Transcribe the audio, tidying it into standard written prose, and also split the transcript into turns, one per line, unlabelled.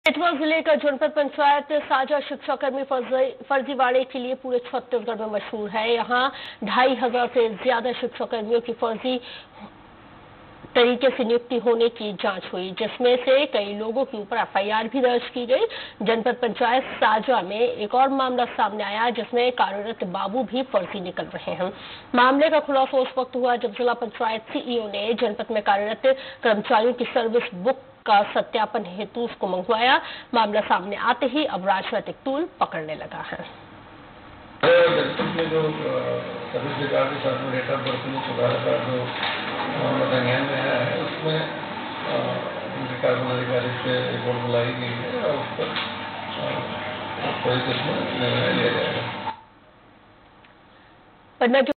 इटवा जिले का जनपद पंचायत साझा शिक्षाकर्मी फर्जीवाड़े के लिए पूरे छत्तीसगढ़ में मशहूर है। यहाँ 2500 से ज्यादा शिक्षाकर्मियों की फर्जी तरीके से नियुक्ति होने की जांच हुई, जिसमें से कई लोगों के ऊपर एफआईआर भी दर्ज की गई। जनपद पंचायत साझा में एक और मामला सामने आया, जिसमें कार्यरत बाबू भी फर्जी निकल रहे हैं। मामले का खुलासा उस वक्त हुआ जब जिला पंचायत सीईओ ने जनपद में कार्यरत कर्मचारियों की सर्विस बुक का सत्यापन हेतु उसको मंगवाया। मामला सामने आते ही अब राजनीतिक तूल पकड़ने लगा है।
जनपद में जो सर्विस रिकॉर्ड के साथ में डेट ऑफ बर्थ में सुधार का जो संज्ञान में आया है, उसमें कार्बन अधिकारी से रिपोर्ट बुलाई गई है और उस पर कोई किस्म निर्णय लिया जाएगा।